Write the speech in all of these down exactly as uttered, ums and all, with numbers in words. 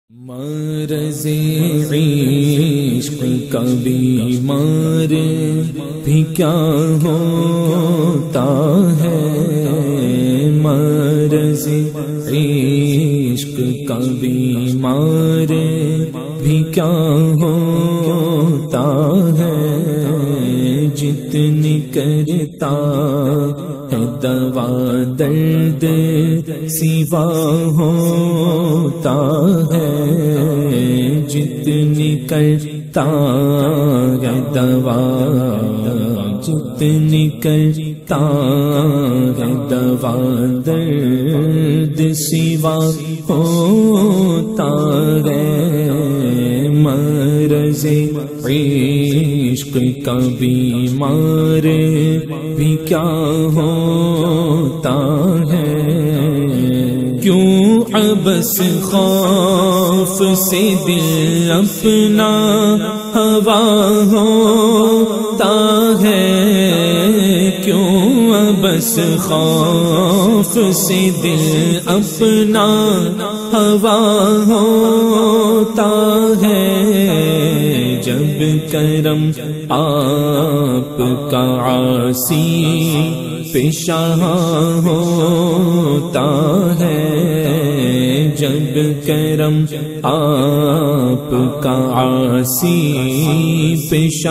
مرض عشق کا بیمار بھی کیا ہوتا ہے، مرض عشق کا بیمار بھی کیا ہوتا ہے، جتنی کرتا ہے دوا درد سوا ہوتا ہے، جتنی کرتا ہے دوا جتنی کرتا ہے دوا درد سوا ہوتا ہے، مرض عشق کا بیمار بھی کیا ہوتا ہے، کیوں عبث خوف سے دل اپنا ہوا ہوتا ہے، کیوں عبث خوف سے دل اپنا ہوا ہوتا ہے، جب کرم آپ کا عاصی پیشہ ہوتا ہے، جب کرم آپ کا عاصی پیشہ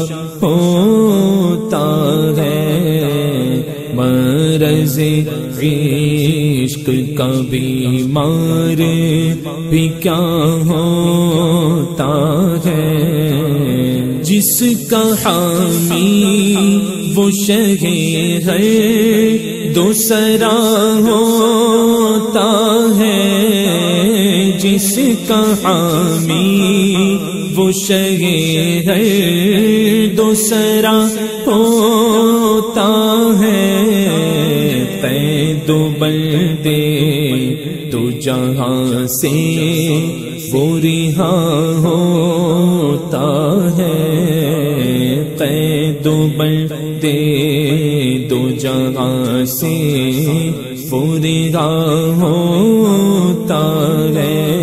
ہوتا ہے، مرض عشق کا بیمار بھی کیا ہوتا ہے، جس کا حامی وہ شہ ہے دوسرا ہوتا ہے، جس کا حامی وہ شہ ہے دوسرا ہوتا ہے، قید و بندے تو جہاں سے وہ رہا ہوتا ہے، قید و بندے دو جہاں سے وہ رہا ہوتا ہے،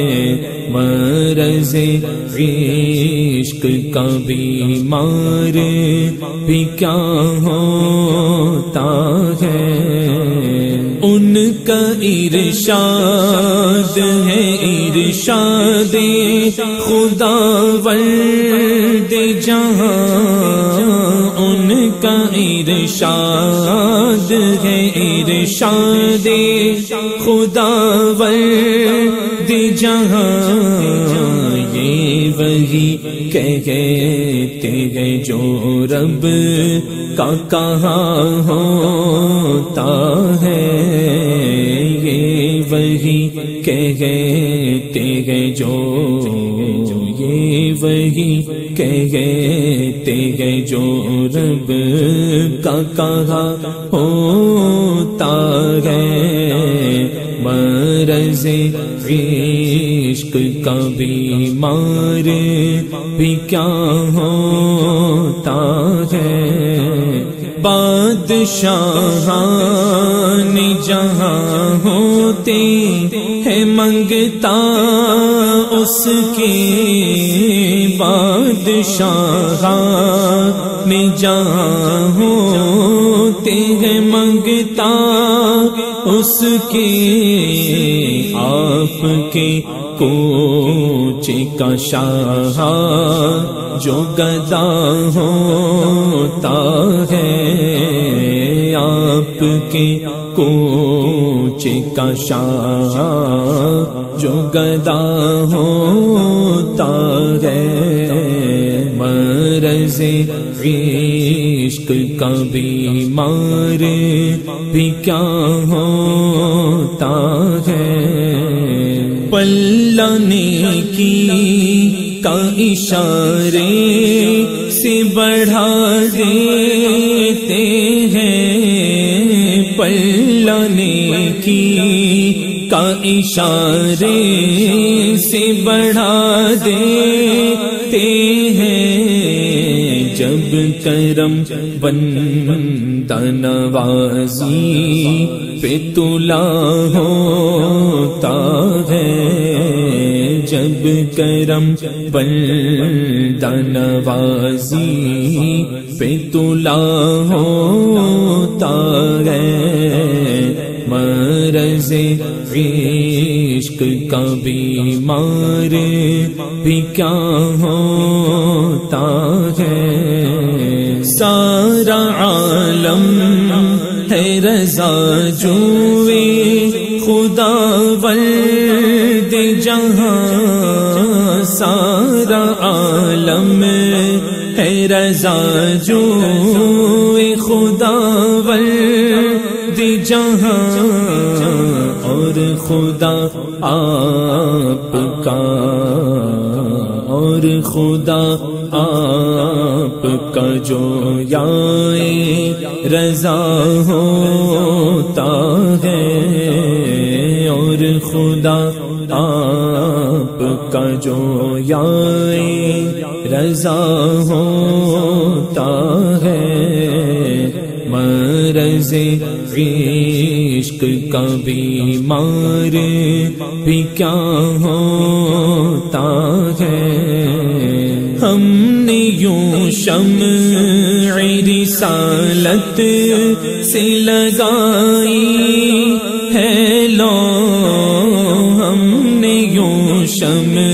مرض عشق کا بیمار بھی کیا ہوتا ہے، ان کا ارشاد ہے ارشاد خداوند جہاں، ان کا ارشاد ہے ارشاد خداوند جہاں، یہ وہی کہتے ہیں جو رب کا کہا ہوتا ہے، یہ وہی کہتے ہیں جو یہ وہی کہتے ہیں جو رب کا کہا ہوتا ہے، مرض عشق کا بیمار بھی کیا ہوتا ہے، بادشاہان جہاں ہوتے ہیں منگتا اس کی، بادشاہان جہاں ہوتے ہیں منگتا اس کی، آپ کے کوچ کا شاہ جو گدا ہوتا ہے، آپ کے کوچ کا شاہ جو گدا ہوتا ہے، مرض عشق کا بیمار بھی کیا ہوتا ہے، پلانے کی کا اشارے سے بڑھا دیتے ہیں، پلانے کی کا اشارے سے بڑھا دیتے ہیں، جب کرم بندہ نوازی پہ تلا ہوتا ہے، جب کرم بندہ نوازی پہ تلا ہوتا ہے، مرض عشق کا بیمار بھی کیا ہوتا ہے، سارا عالم ہے رضا جوئے خدا ورد جہاں، سارا عالم ہے رضا جوئے خدا ورد جہاں، اور خدا آپ کا اور خدا آپ کا جو یائے رضا ہوتا ہے، اور خدا آپ کا جو یائے رضا ہوتا ہے، مرض عشق کا بیمار بھی کیا ہوتا ہے، ہم نے یوں شمع رسالت سے لگائی ہے لو، ہم نے یوں شمع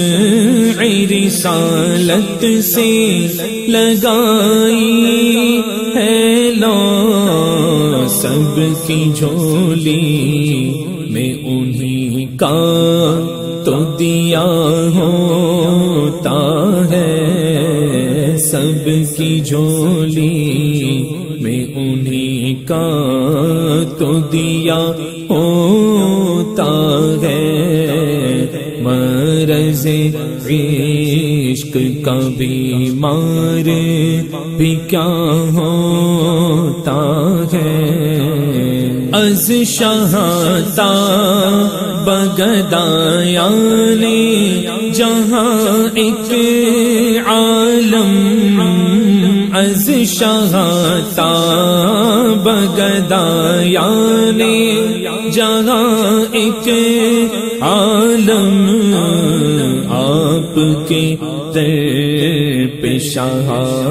رسالت سے لگائی ہے لو، سب کی جھولی میں انہی کا تو دیا ہوتا ہے، سب کی جھولی میں انہی کا تو دیا ہوتا ہے، مرض عشق کا بیمار بھی کیا ہوتا ہے، از شہاتا بغدادیان جہاں ایک عالم، از شہاتا بغدادیان جہاں ایک عالم، آپ کے در پہ شاہ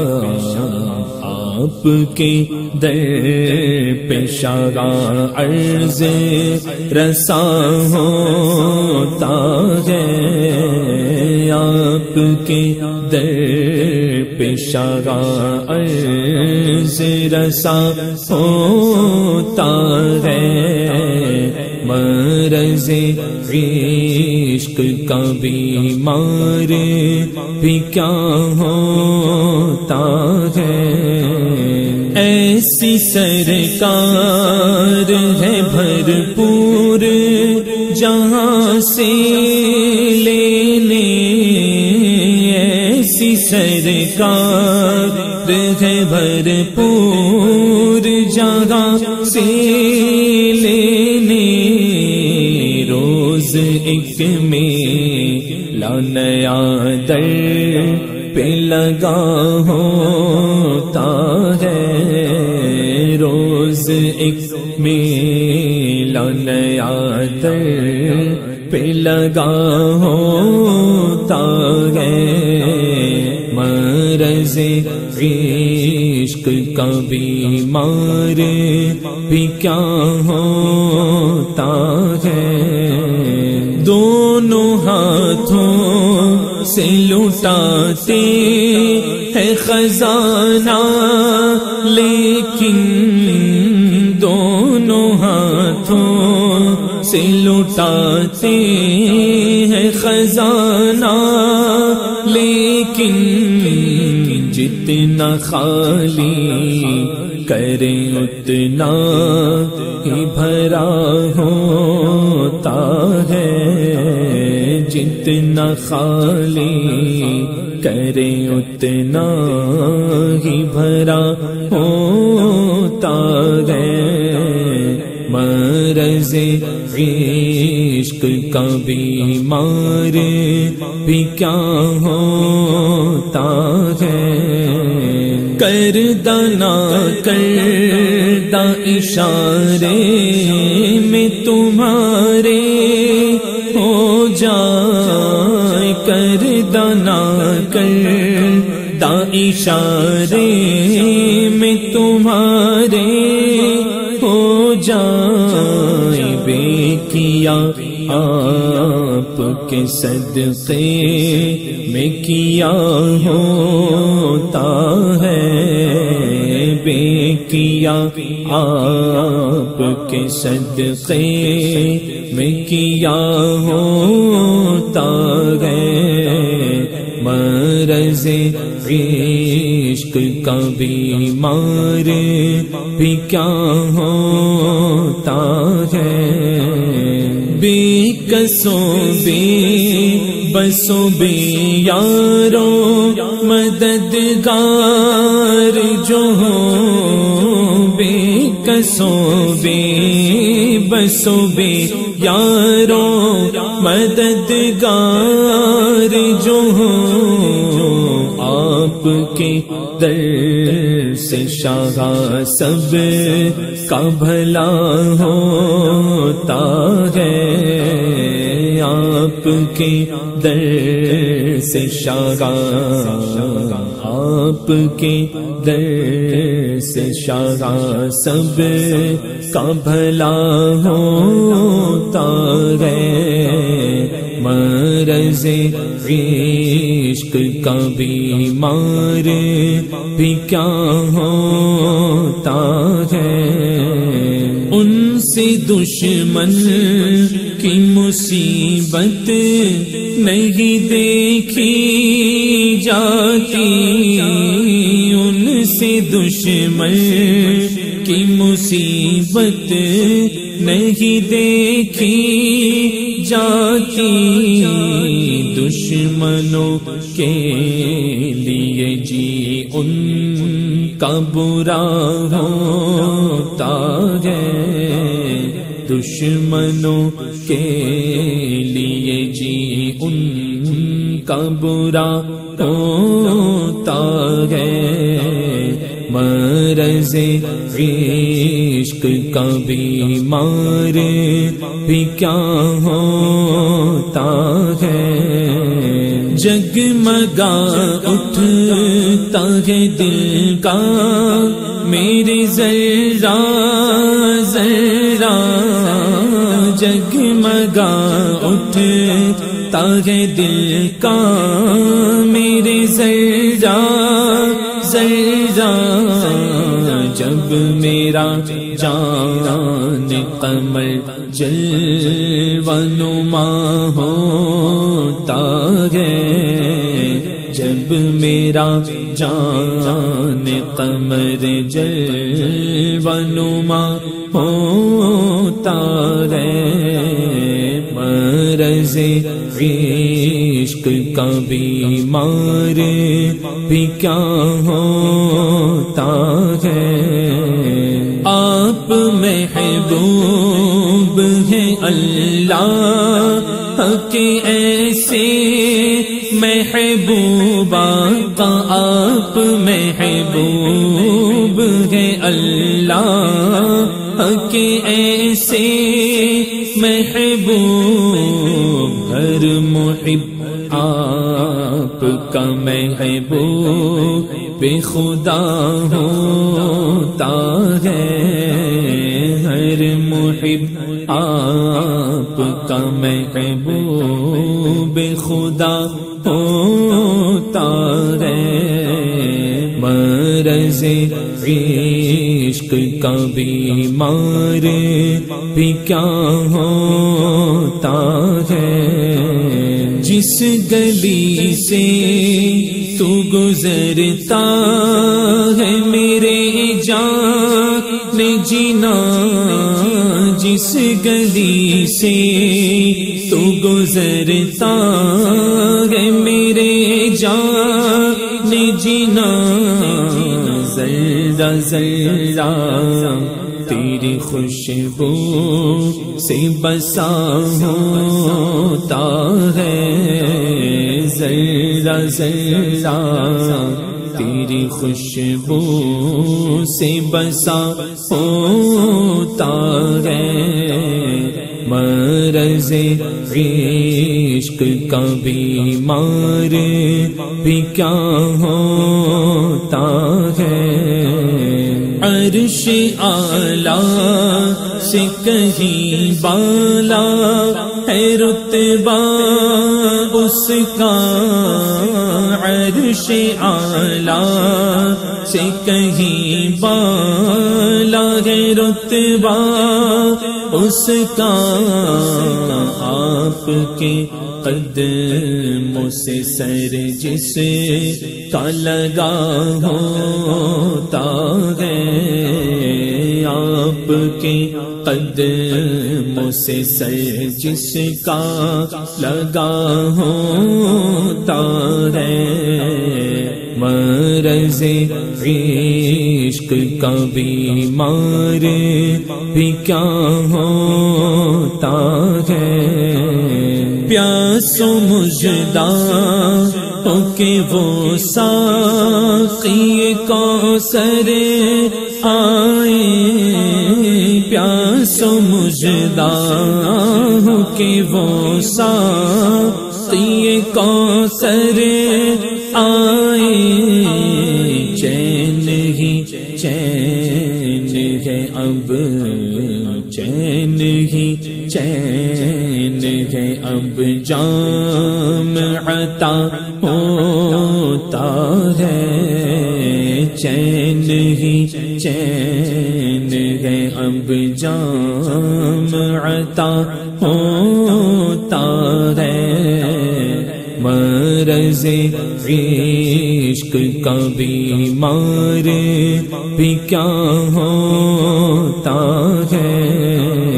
آپ کے در پہ شاہ عرض رسا ہوتا ہے، آپ کے در پہ شاہ عرض رسا ہوتا ہے، مرض عشق کا بیمار بھی کیا ہوتا ہے، ایسی سرکار ہے بھرپور جہاں سے لینے، ایسی سرکار ہے بھرپور جہاں سے لینے، روز ایک میلہ نیا در پہ لگا ہوتا ہے، روز ایک میلہ نیا در پہ لگا ہوتا ہے، مرض عشق کا بیمار بھی کیا ہوتا ہے، دونوں ہاتھوں سے لٹاتے ہے خزانہ لیکن، دونوں ہاتھوں سے لٹاتے ہے خزانہ لیکن، جتنا خالی کریں اتنا ہی بھرا ہوتا ہے، جتنا خالی کریں اتنا ہی بھرا ہوتا ہے، مرض عشق کا بیمار بھی کیا ہوتا ہے، کردہ نہ کردہ اشارے میں تمہارے ہو جائے کر دانا کر دا اشارے میں تمہارے ہو جائے بے کیا آپ کے صدقے میں کیا ہوتا ہے بے کیا آپ کے صدقے میں کیا ہوتا ہے مرض عشق کا بیمار بھی کیا ہوتا ہے بے کسوں بے بسوں بے یاروں مددگار جو ہوں بے کسوں بے بسوں بے یاروں مددگار جو ہوں آپ کے در سے شاہ سب کا بھلا ہوتا ہے آپ کے در سے شاہ آپ کے در سے شاہ سب کا بھلا ہوتا ہے مرض عشق کا بیمار بھی کیا ہوتا ہے ان سے دشمن کی مصیبت نہیں دیکھی جاتی ان سے دشمن کی مصیبت نہیں دیکھی جاتی دشمنوں کے لیے جی ان کا برا ہوتا ہے دشمنوں کے لیے جی ان کا برا ہوتا ہے مرض عشق کا بیمار بھی کیا ہوتا ہے جگمگا اٹھتا ہے دل کا میرے ذرہ ذرہ جگمگا اٹھتا ہے دل کا میرے ذرہ ذرہ جب میرا جان قمر جلوہ نما ہوتا ہے جب میرا جان قمر جلوہ نما ہوتا ہے مرض عشق کا بیمار بھی کیا ہوتا ہے آپ محبوب ہیں اللہ کے ایسے محبوبہ کا آپ محبوب ہیں اللہ کے ایسے محبوب ہر محب آپ کا محبوب بے خدا ہوتا ہے ہر محب آپ کا محبوب بے خدا ہوتا ہے مرض عشق کا بیمار بھی کیا ہوتا ہے جس گلی سے تو گزرتا ہے میرے جان جینا جس گلی سے تو گزرتا ہے میرے جان جینا ذرہ ذرہ تیری خوشبو سے بسا ہوتا ہے ذرہ ذرہ تیری خوشبو سے بسا ہوتا ہے مرض عشق عشق کا بیمار بھی کیا ہوتا ہے، عرش اعلیٰ سے کہیں بالا ہے رتبہ اس کا، عرش اعلیٰ سے کہیں بالا ہے رتبہ اس کا، آپ کے قدموں سے سر جس کا لگا ہوتا ہے، آپ کے قدموں سے سر جس کا لگا ہوتا ہے، مرض عشق کا بیمار بھی کیا ہوتا ہے، پیاس و مژدہ ہو کے وہ ساقی کوثر آئے، پیاس و مژدہ ہو کے وہ ساقی کوثر آئے، چین ہی چین ہے اب، چین ہی چین ہے اب، جام عطا ہوتا ہے، چین ہی چین ہے اب، جام عطا ہوتا ہے، مرض عشق کا بیمار بھی کیا ہوتا ہے،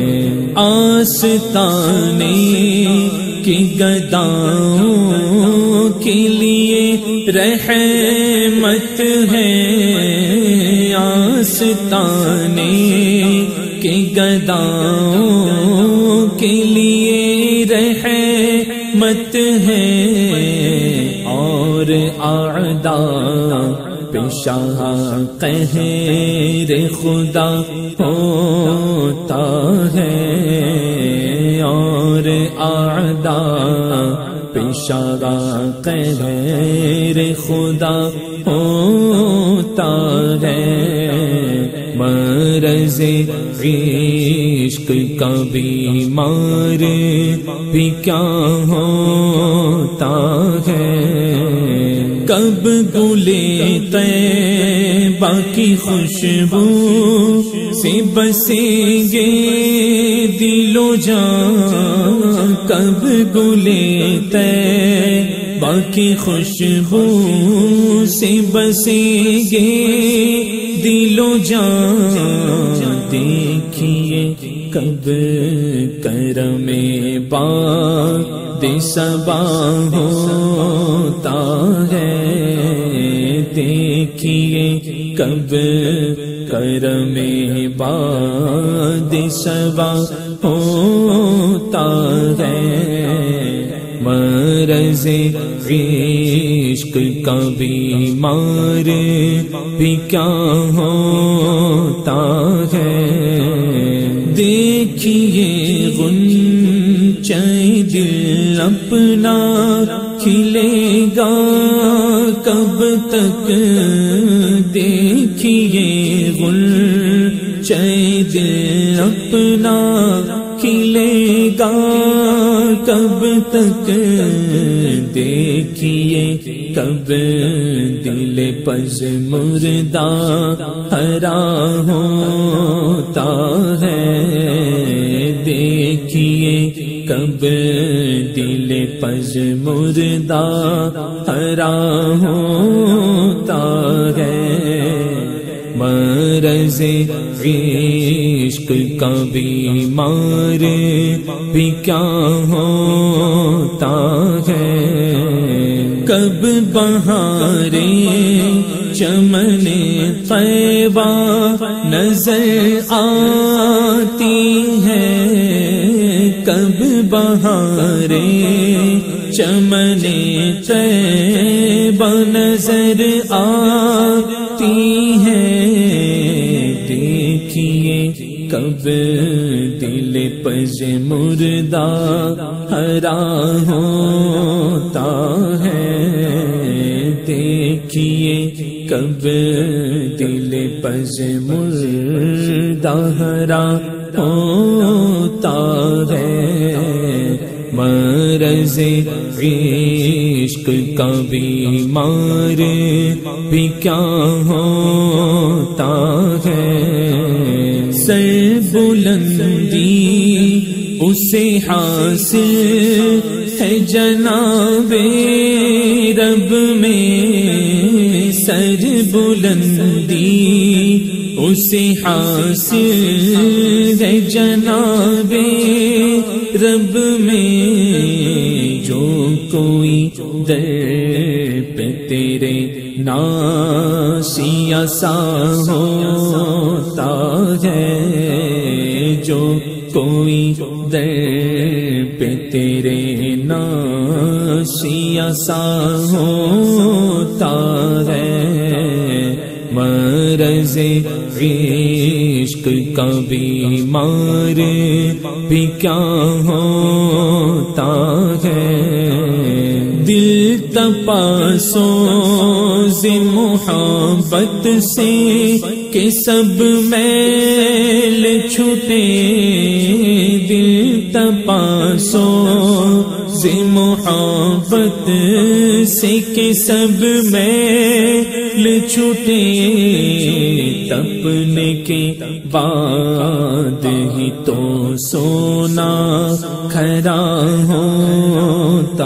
آستانے کی گداؤں کے لیے رحمت ہے، آستانے کی گداؤں کے لیے رحمت ہے، اور اعداء پہ شاہ قہر خدا ہوتا ہے، اور اعداء پہ شاہ قہر خدا ہوتا ہے، مرض عشق کا بیمار بھی کیا ہوتا ہے، کب گلے طیبہ کی خوشبو سے بسیں گے دل و جان، کب گلے طیبہ کی خوشبو سے بسیں گے دل و جان، دیکھیے کب کرم باد صبا ہوتا ہے، دیکھیے کب کرم باد صبا ہوتا ہے، مرض عشق کا بیمار بھی کیا ہوتا ہے، دیکھیے غنچہ دل اپنا کھلے گا کب تک، دیکھیے غنچہ دل اپنا کھلے گا کب تک، دیکھیے کب دل پز مردہ ہرا ہوتا ہے، دیکھیے کب دل پز مردہ ہرا ہوتا ہے، مرض عشق کا بیمار بھی کیا ہوتا ہے، کب بہاریں چمن طیبہ نظر آتی ہے، کب بہاریں چمن طیبہ نظر آتی ہے، دیکھیے کب دل پج مردہ ہرا ہوتا ہے، دیکھیے کب دل پج مردہ ہرا ہوتا ہے، مرض عشق کا بیمار بھی کیا ہوتا ہے، سر بلندی اسے حاصل ہے جناب رب میں، سر بلندی اسے حاصل ہے جناب رب میں، جو کوئی در پہ تیرے ناسیا سا ہوتا ہے، جو کوئی در پہ تیرے ناسیا سا ہوتا ہے، مرض عشق کا بیمار بھی کیا ہوتا ہے، دل تپا سوز محبت سے کہ سب میل چھوٹے، دل تپا سوز محبت سے کہ سب میل چھوٹے، تپنے کے بعد ہی تو سونا کھرا ہوتا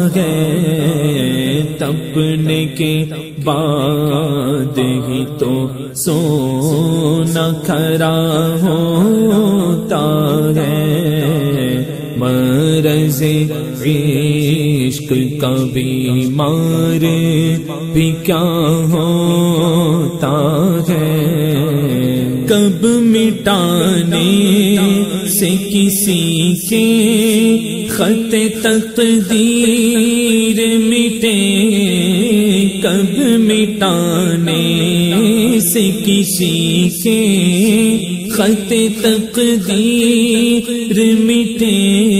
ہے، تپنے کے بعد ہی تو سونا کھرا ہوتا ہے، مرض عشق کا بیمار بھی کیا ہوتا ہے، کب مٹانے سے کسی کے خط تقدیر مٹے، کب مٹانے سے کسی کے خط تقدیر مٹے،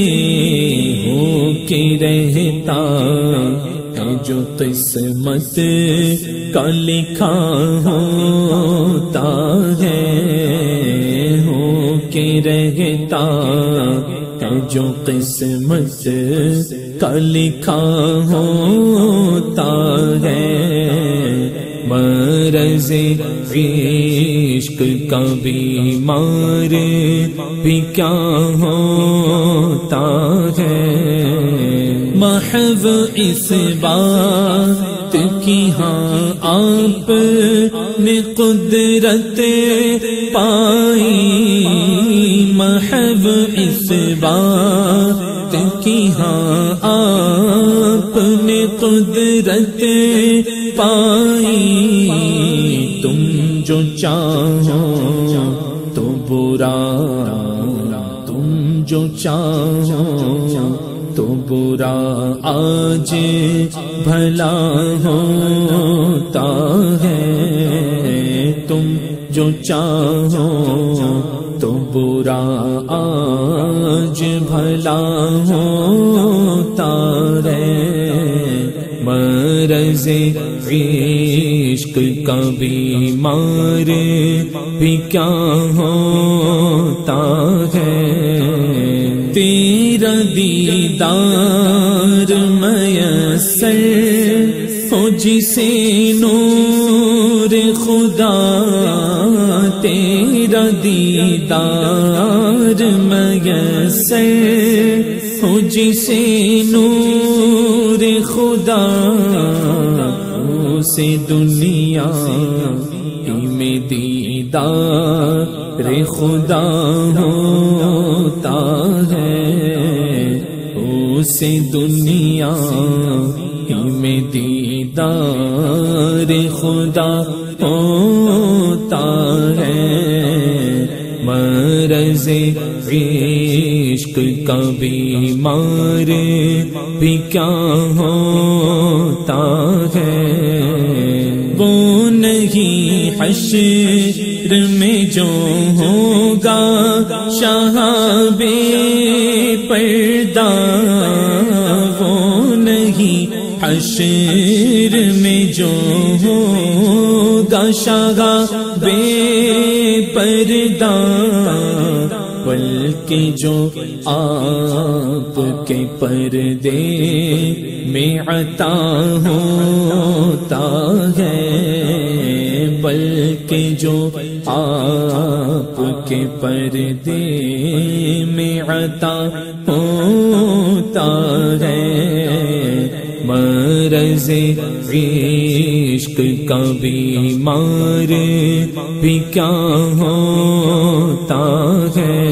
ہو کے رہتا ہے جو قسمت کا لکھا ہوتا ہے، ہو کے رہتا ہے جو قسمت کا لکھا ہوتا ہے، مرض عشق کا بیمار بھی کیا ہوتا ہے، محض اس بات کی ہاں آپ نے قدرت پائی، محض اس بات کی ہاں آپ نے قدرت پائی، تم جو چاہو تو برا، تم جو چاہو تو برا آج بھلا ہوتا ہے، تم جو چاہو تو برا آج بھلا ہوتا ہے، مرض عشق کا بیمار بھی کیا ہوتا ہے، تیرا دیدار میسر ہو جسے نور خدا، تیرا دیدار میسر ہو جسے نور خدا، اسے دنیا میں دیدار خدا ہوتا ہے، اسے دنیا میں دیدار خدا ہوتا ہے، مرض عشق کا بیمار بھی کیا ہوتا ہے، وہ نہیں حشر میں جو ہوگا شہاب پردہ وہ نہیں، حشر میں جو ہوگا شہاب پردہ بلکہ جو آپ کے پردے میں عطا ہوتا ہے، بلکہ جو آپ کے پردے میں عطا ہوتا ہے، مرض عشق کا بیمار بھی کیا ہوتا ہے،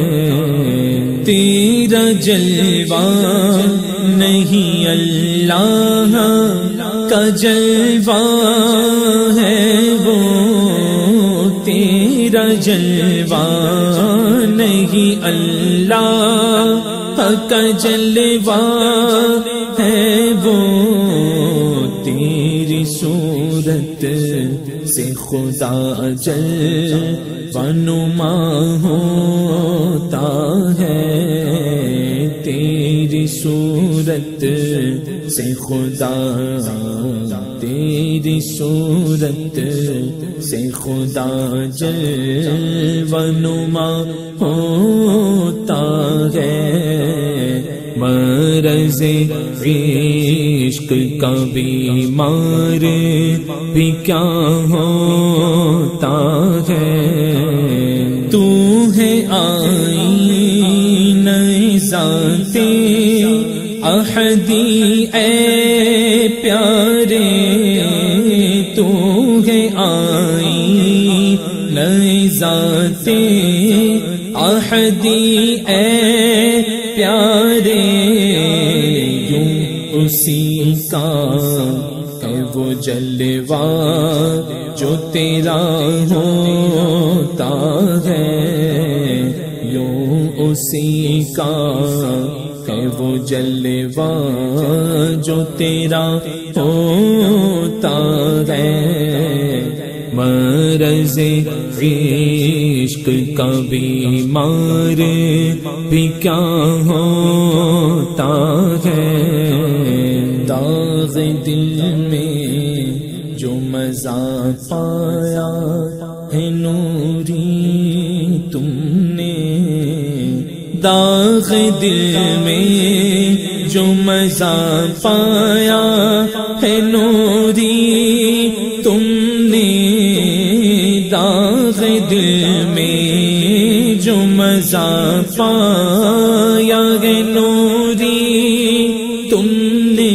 تیرا جلوہ نہیں اللہ کا جلوہ ہے وہ، تیرا جلوہ نہیں اللہ کا جلوہ ہے وہ، تیری صورت سے خدا جلوہ نما ہوتا ہے، تیری صورت سے خدا، تیری صورت سے خدا جلوہ نما ہوتا ہے، مرض عشق کا بیمار بھی کیا ہوتا ہے، تو ہے آئینہ ذات احدی اے پیارے، تو ہے آئینہ ذات احدی اے پیارے، یوں اسی کا ہے وہ جلوہ جو تیرا ہوتا ہے، یوں اسی کا ہے وہ جلوہ جو تیرا ہوتا ہے، مرض عشق کا بیمار بھی کیا ہوتا ہے، داغ دل میں جو مزہ پایا ہے نوری تم نے، داغ دل میں جو مزہ پایا ہے نوری تم نے، داغ دل میں جو مزہ پایا ہے نوری تم نے،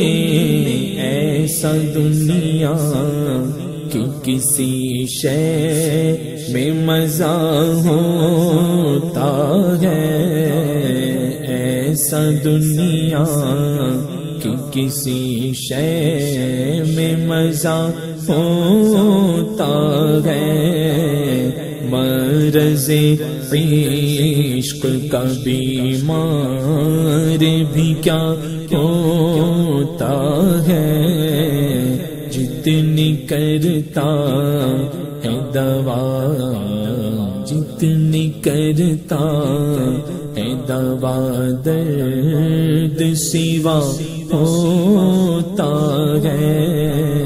ایسا دنیا کی کسی شے میں مزہ ہوتا ہے، ایسا دنیا کی کسی شے میں مزہ ہوتا ہے، مرض عشق کا بیمار بھی کیا ہوتا ہے، جتنی کرتا ہے دوا، جتنی کرتا ہے دوا درد سوا ہوتا ہے،